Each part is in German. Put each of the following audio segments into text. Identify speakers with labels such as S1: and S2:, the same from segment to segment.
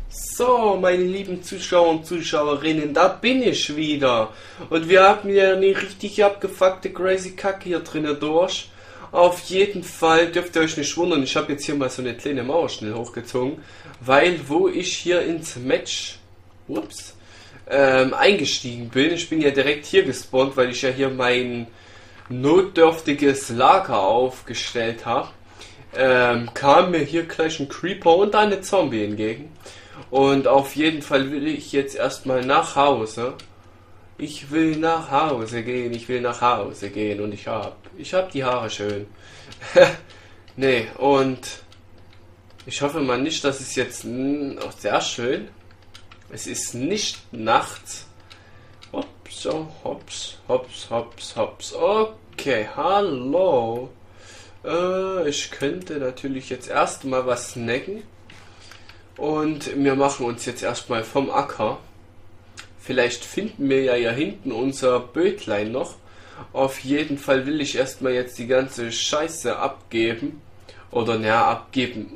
S1: So, meine lieben Zuschauer und Zuschauerinnen, da bin ich wieder. Und wir haben ja eine richtig abgefuckte crazy Kacke hier drinnen durch. Auf jeden Fall dürft ihr euch nicht wundern, ich habe jetzt hier mal so eine kleine Mauer schnell hochgezogen, weil wo ich hier ins Match eingestiegen bin, ich bin ja direkt hier gespawnt, weil ich ja hier mein notdürftiges Lager aufgestellt habe, kam mir hier gleich ein Creeper und eine Zombie entgegen. Und auf jeden Fall will ich jetzt erstmal nach Hause. Ich will nach Hause gehen, und ich hab die Haare schön. Nee, und ich hoffe mal nicht, dass es jetzt sehr schön. Es ist nicht nachts. Hops, hops, hops, hops, hops. Okay, hallo. Ich könnte natürlich jetzt erstmal was snacken. Und wir machen uns jetzt erstmal vom Acker. Vielleicht finden wir ja hier hinten unser Bötlein noch. Auf jeden Fall will ich erstmal jetzt die ganze Scheiße abgeben. Oder naja, abgeben.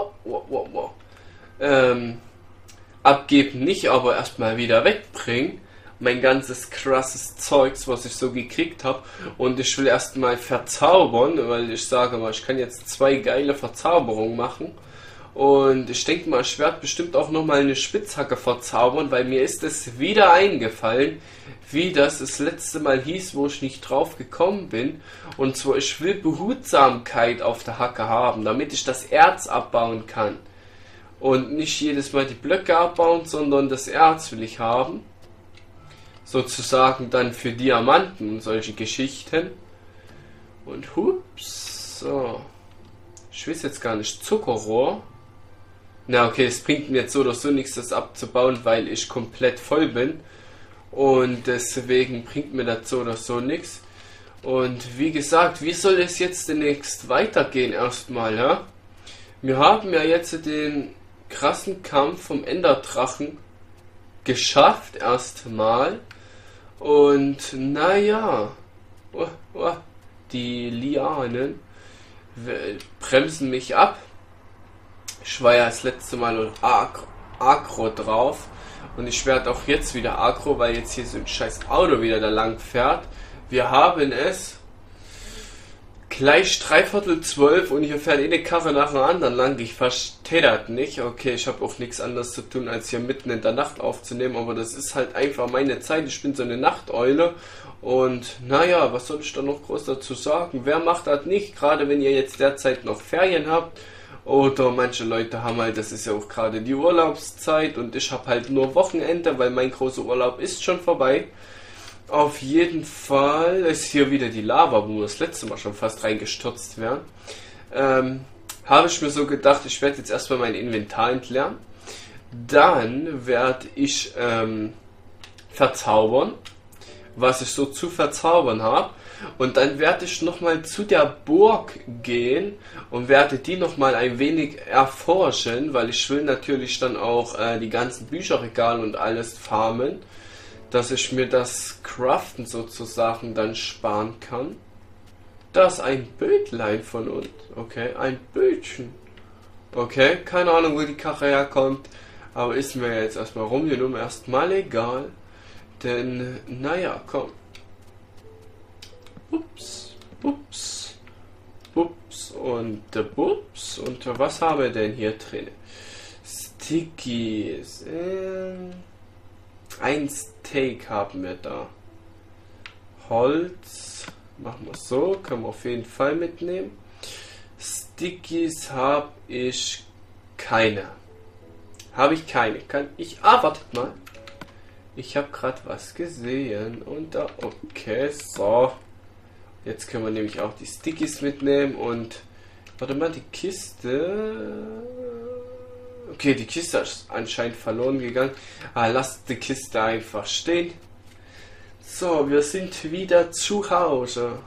S1: Abgeben nicht, aber erstmal wieder wegbringen. Mein ganzes krasses Zeugs, was ich so gekriegt habe. Und ich will erstmal verzaubern, weil ich sage mal, ich kann jetzt 2 geile Verzauberungen machen. Und ich denke mal, ich werde bestimmt auch nochmal eine Spitzhacke verzaubern, weil mir ist es wieder eingefallen, wie das letzte Mal hieß, wo ich nicht drauf gekommen bin. Und zwar, ich will Behutsamkeit auf der Hacke haben, damit ich das Erz abbauen kann. Und nicht jedes Mal die Blöcke abbauen, sondern das Erz will ich haben. Sozusagen dann für Diamanten und solche Geschichten. Und hups, so. Ich weiß jetzt gar nicht, Zuckerrohr. Na okay, es bringt mir jetzt so oder so nichts, das abzubauen, weil ich komplett voll bin. Und deswegen bringt mir das so oder so nichts. Und wie gesagt, wie soll es jetzt demnächst weitergehen erstmal, ja? Wir haben ja jetzt den krassen Kampf vom Enderdrachen geschafft erstmal. Und naja, die Lianen bremsen mich ab. Ich war ja das letzte Mal Agro drauf und ich werde auch jetzt wieder Agro, weil jetzt hier so ein scheiß Auto wieder da lang fährt. Wir haben es gleich 11:45 und hier fährt eine Karre nach der anderen lang. Ich verstehe das nicht. Okay, ich habe auch nichts anderes zu tun, als hier mitten in der Nacht aufzunehmen, aber das ist halt einfach meine Zeit. Ich bin so eine Nachteule. Und naja, was soll ich da noch groß dazu sagen? Wer macht das nicht? Gerade wenn ihr jetzt derzeit noch Ferien habt. Oder manche Leute haben halt, das ist ja auch gerade die Urlaubszeit und ich habe halt nur Wochenende, weil mein großer Urlaub ist schon vorbei. Auf jeden Fall ist hier wieder die Lava, wo wir das letzte Mal schon fast reingestürzt wären. Habe ich mir so gedacht, ich werde jetzt erstmal mein Inventar entleeren. Dann werde ich verzaubern, was ich so zu verzaubern habe. Und dann werde ich nochmal zu der Burg gehen und werde die nochmal ein wenig erforschen, weil ich will natürlich dann auch die ganzen Bücherregale und alles farmen, dass ich mir das Craften sozusagen dann sparen kann. Das ist ein Bötlein von uns. Okay, ein Bötchen. Okay, keine Ahnung, wo die Karre herkommt, aber ist mir jetzt erstmal rumgenommen erstmal egal. Denn, naja, komm. Ups, ups, ups und bups. Und was haben wir denn hier drin? Stickies. Ein Steak haben wir da. Holz. Machen wir so. Können wir auf jeden Fall mitnehmen. Stickies habe ich keine. Kann ich. Wartet mal. Ich habe gerade was gesehen. Und da. Okay, so. Jetzt können wir nämlich auch die Stickies mitnehmen und warte mal, die Kiste. Okay, die Kiste ist anscheinend verloren gegangen. Lasst die Kiste einfach stehen. So, wir sind wieder zu Hause.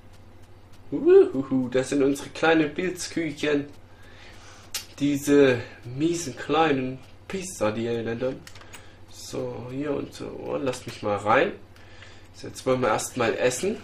S1: Das sind unsere kleinen Pilzküchen. Diese miesen kleinen Pisser, die Elenden. So, hier und so. Oh, lasst mich mal rein. So, jetzt wollen wir erstmal essen.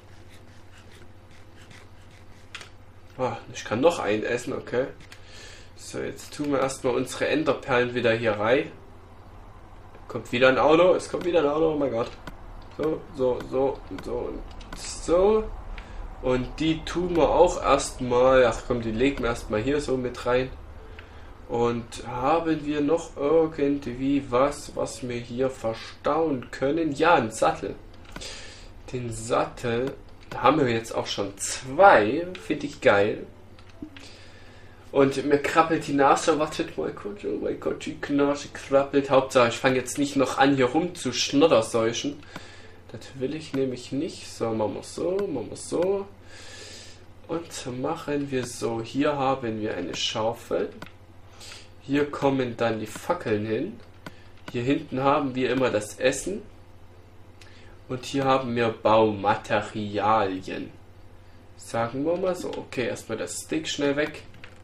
S1: Ich kann noch einen essen, okay. So, jetzt tun wir erstmal unsere Enderperlen wieder hier rein. Kommt wieder ein Auto, es kommt wieder ein Auto, oh mein Gott. So, so, so, so und so. Und die tun wir auch erstmal, ach komm, die legen wir erstmal hier so mit rein. Und haben wir noch irgendwie was wir hier verstauen können? Ja, ein Sattel. Den Sattel, da haben wir jetzt auch schon 2, finde ich geil. Und mir krabbelt die Nase, wartet mal kurz, oh mein Gott, die Nase krabbelt. Hauptsache, ich fange jetzt nicht noch an, hier rum zu schnodderseuchen. Das will ich nämlich nicht. So, machen wir so, machen wir so. Und machen wir so, hier haben wir eine Schaufel. Hier kommen dann die Fackeln hin. Hier hinten haben wir immer das Essen. Und hier haben wir Baumaterialien. Sagen wir mal so, okay, erstmal das Stick schnell weg.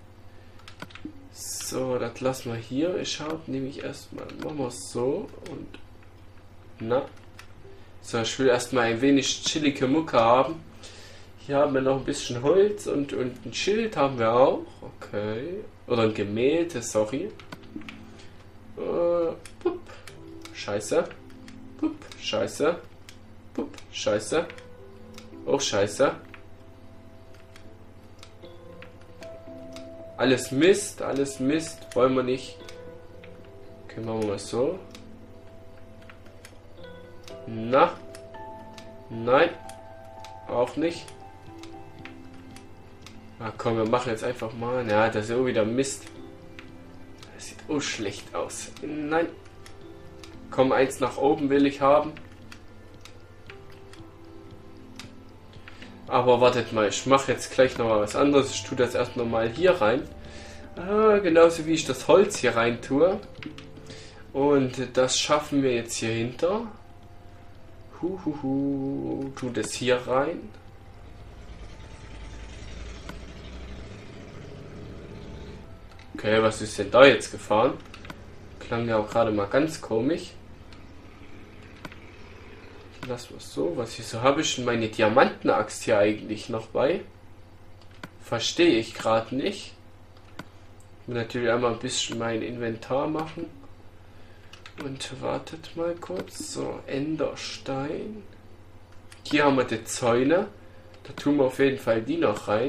S1: So, das lassen wir hier. Ich schaue nämlich erstmal, machen wir es so und na. So, ich will erstmal ein wenig chillige Mucke haben. Hier haben wir noch ein bisschen Holz und ein Schild haben wir auch. Okay. Oder ein Gemälde, sorry. Pup. Scheiße. Pup. Scheiße. Pup. Scheiße. Auch scheiße. Alles Mist, wollen wir nicht. Okay, machen wir mal so. Na. Nein. Auch nicht. Na komm, wir machen jetzt einfach mal. Ja, das ist auch wieder Mist. Das sieht auch schlecht aus. Nein. Komm, eins nach oben will ich haben. Aber wartet mal, ich mache jetzt gleich noch mal was anderes. Ich tue das erst noch mal hier rein. Genauso wie ich das Holz hier rein tue. Und das schaffen wir jetzt hier hinter. Tu das hier rein. Okay, was ist denn da jetzt gefahren? Klang ja auch gerade mal ganz komisch. Lass mal so, was hier so habe ich denn meine Diamantenaxt hier eigentlich noch bei? Verstehe ich gerade nicht. Ich will natürlich einmal ein bisschen mein Inventar machen. Und wartet mal kurz. So, Enderstein. Hier haben wir die Zäune. Da tun wir auf jeden Fall die noch rein.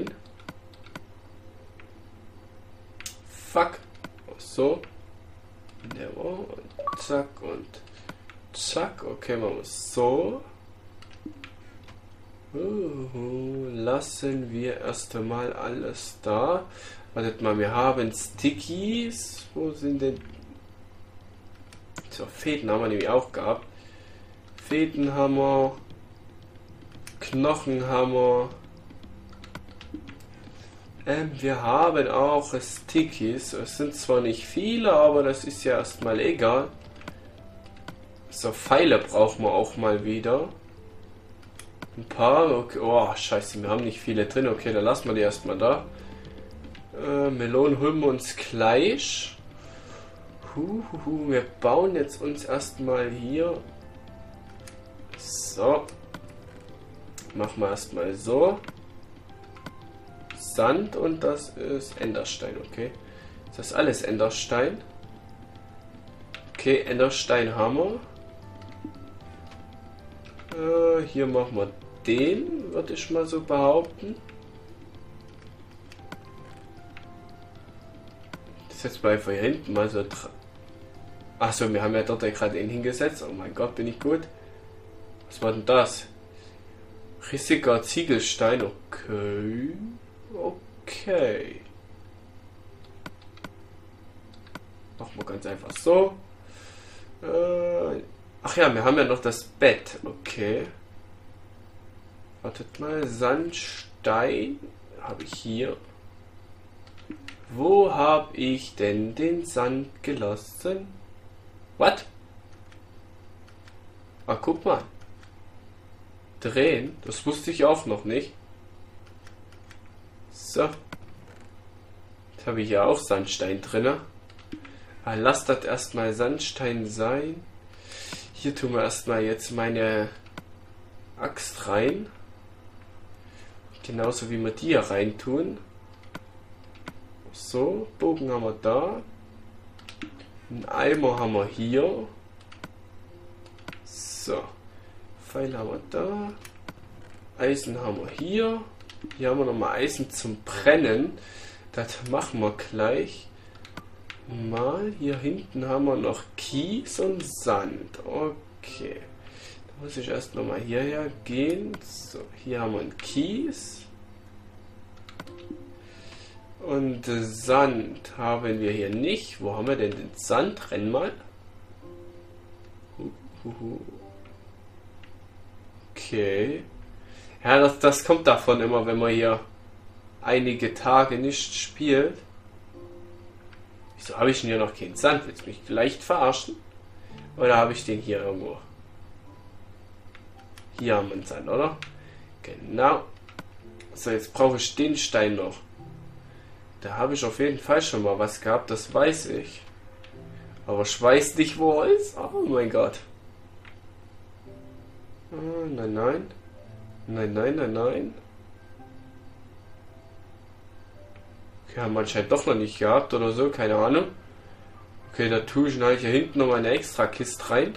S1: Fuck. So. Und zack und zack. Okay, machen wir es so. Lassen wir erst einmal alles da. Wartet mal, wir haben Stickies. Wo sind denn... So, Fäden haben wir nämlich auch gehabt. Fäden haben wir. Knochen haben wir. Wir haben auch Stickies. Es sind zwar nicht viele, aber das ist ja erstmal egal. So, Pfeile brauchen wir auch mal wieder. Ein paar. Okay. Oh, scheiße, wir haben nicht viele drin. Okay, dann lassen wir die erstmal da. Melonen holen wir uns gleich. Wir bauen jetzt uns erstmal hier. So. Machen wir erstmal so. Sand und das ist Enderstein, okay. Ist das alles Enderstein? Okay, Enderstein haben wir. Hier machen wir den, würde ich mal so behaupten. Das jetzt mal hier hinten mal so. Achso, wir haben ja dort gerade einen hingesetzt. Oh mein Gott, bin ich gut. Was war denn das? Rissiger Ziegelstein, okay. Okay. Machen wir ganz einfach so. Ach ja, wir haben ja noch das Bett, okay. Wartet mal, Sandstein habe ich hier. Wo habe ich denn den Sand gelassen? Was? Ah, guck mal. Drehen, das wusste ich auch noch nicht. So. Jetzt habe ich ja auch Sandstein drin. Lass das erstmal Sandstein sein. Hier tun wir erstmal jetzt meine Axt rein. Genauso wie wir die hier rein tun. So, Bogen haben wir da. Einen Eimer haben wir hier. So. Pfeil haben wir da. Eisen haben wir hier. Hier haben wir nochmal Eisen zum Brennen. Das machen wir gleich. Mal hier hinten haben wir noch Kies und Sand. Okay. Da muss ich erst nochmal hierher gehen. So, hier haben wir einen Kies. Und Sand haben wir hier nicht. Wo haben wir denn den Sand? Renn mal. Okay. Ja, das kommt davon immer, wenn man hier einige Tage nicht spielt. Wieso habe ich denn hier noch keinen Sand? Willst du mich vielleicht verarschen? Oder habe ich den hier irgendwo? Hier haben wir einen Sand, oder? Genau. So, jetzt brauche ich den Stein noch. Da habe ich auf jeden Fall schon mal was gehabt, das weiß ich. Aber ich weiß nicht, wo er ist. Oh mein Gott. Nein, nein. Nein, nein, nein, nein. Okay, haben wir anscheinend doch noch nicht gehabt oder so, keine Ahnung. Okay, da tue ich halt hier hinten noch eine extra Kiste rein.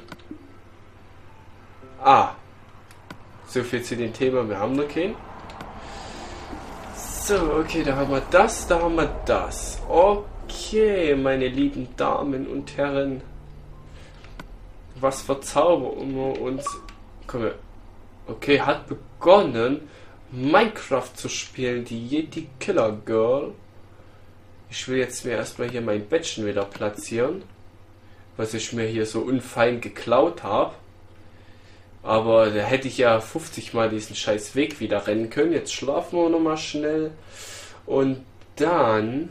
S1: Ah. So viel zu dem Thema, wir haben noch keinen. So, okay, da haben wir das, da haben wir das. Okay, meine lieben Damen und Herren. Was verzaubern wir uns? Komm her. Okay, hat begonnen, Minecraft zu spielen, die Yeti Killer Girl. Ich will jetzt mir erstmal hier mein Bettchen wieder platzieren, was ich mir hier so unfein geklaut habe. Aber da hätte ich ja 50 Mal diesen scheiß Weg wieder rennen können. Jetzt schlafen wir nochmal schnell. Und dann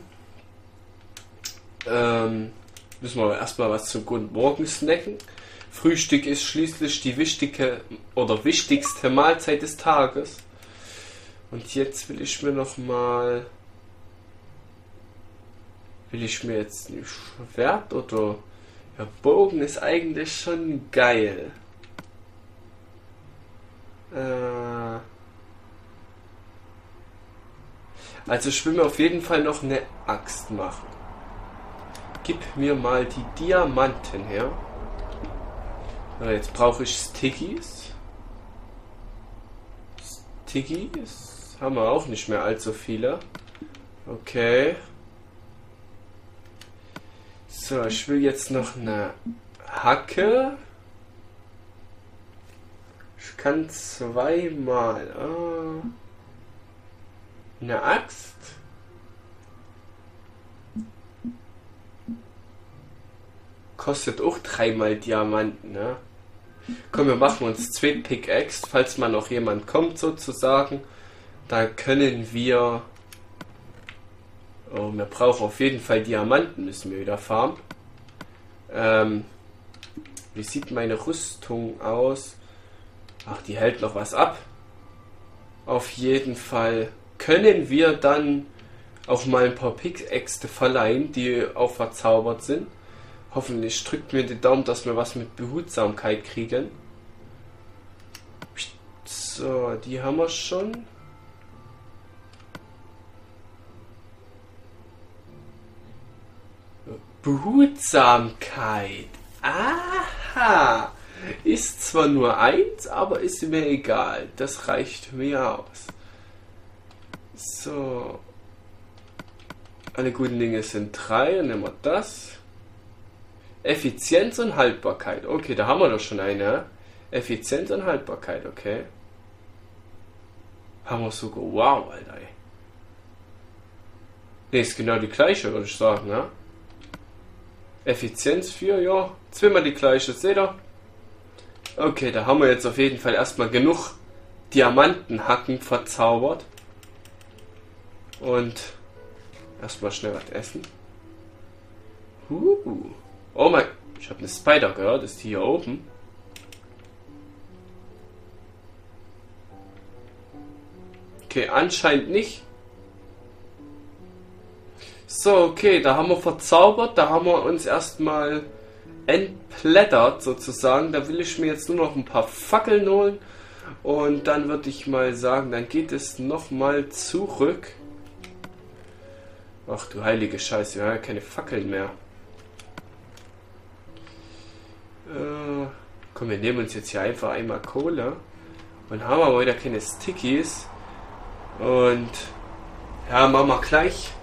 S1: müssen wir erstmal was zum guten Morgen snacken. Frühstück ist schließlich die wichtige oder wichtigste Mahlzeit des Tages. Und jetzt will ich mir nochmal... Will ich mir jetzt ein Schwert oder... Ja, Bogen ist eigentlich schon geil. Also ich will mir auf jeden Fall noch eine Axt machen. Gib mir mal die Diamanten her. Jetzt brauche ich Stickies. Stickies haben wir auch nicht mehr allzu viele. Okay. So, ich will jetzt noch eine Hacke. Ich kann zweimal. Eine Axt. Kostet auch 3 Diamanten, ne? Komm, wir machen uns 2 Pickaxe, falls mal noch jemand kommt sozusagen. Da können wir... Oh, wir brauchen auf jeden Fall Diamanten, müssen wir wieder farmen. Wie sieht meine Rüstung aus? Ach, die hält noch was ab. Auf jeden Fall können wir dann auch mal ein paar Pickaxe verleihen, die auch verzaubert sind. Hoffentlich drückt mir den Daumen, dass wir was mit Behutsamkeit kriegen. So, die haben wir schon. Behutsamkeit. Aha. Ist zwar nur 1, aber ist mir egal. Das reicht mir aus. So. Alle guten Dinge sind 3. Dann nehmen wir das. Effizienz und Haltbarkeit. Okay, da haben wir doch schon eine. Effizienz und Haltbarkeit, okay. Haben wir sogar. Wow, Alter. Ne, ist genau die gleiche, würde ich sagen, ne? Effizienz 4, ja. Zweimal die gleiche, seht ihr? Okay, da haben wir jetzt auf jeden Fall erstmal genug Diamantenhacken verzaubert. Und erstmal schnell was essen. Oh mein, ich habe eine Spider gehört, ist die hier oben? Okay, anscheinend nicht. So, okay, da haben wir verzaubert, da haben wir uns erstmal entblättert sozusagen. Da will ich mir jetzt nur noch ein paar Fackeln holen und dann würde ich mal sagen, dann geht es nochmal zurück. Ach du heilige Scheiße, wir haben ja keine Fackeln mehr. Komm, wir nehmen uns jetzt hier einfach einmal Kohle. Und haben aber wieder keine Stickies. Und ja, machen wir gleich